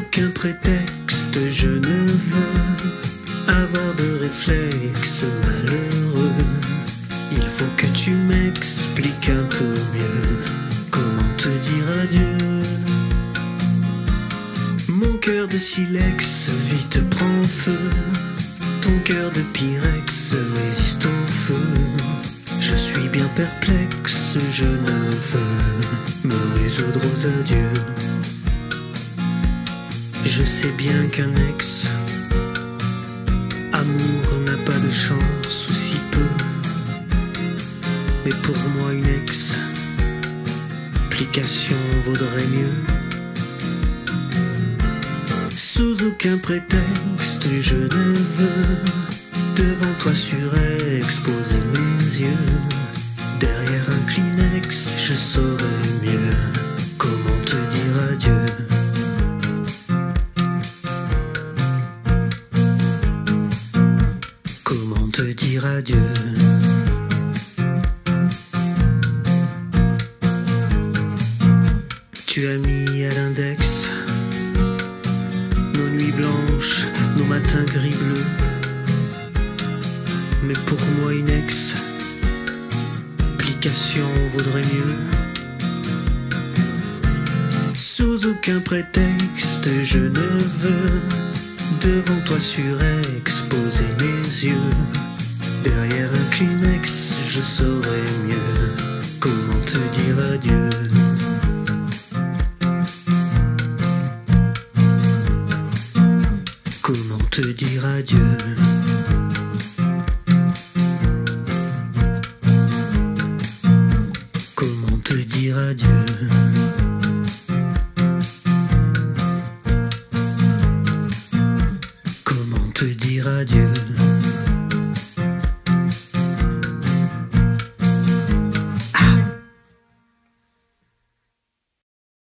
aucun prétexte, je ne veux avoir de réflexes malheureux. Il faut que tu m'expliques un peu mieux comment te dire adieu. Mon cœur de silex vite prend feu. Ton cœur de pyrex résiste au feu. Je suis bien perplexe, je ne veux me résoudre aux adieux. Je sais bien qu'un ex amour n'a pas de chance ou si peu. Mais pour moi une explication vaudrait mieux. Sous aucun prétexte je ne veux devant toi surexposer mes yeux. Derrière un Kleenex je saurais mieux comment te dire adieu. Comment te dire adieu. Tu as mis à l'index nos nuits blanches, nos matins gris-bleus. Mais pour moi une explication vaudrait mieux. Sous aucun prétexte je ne veux devant toi surexposer mes yeux. Derrière un Kleenex je saurais mieux comment te dire adieu. Comment te dire adieu.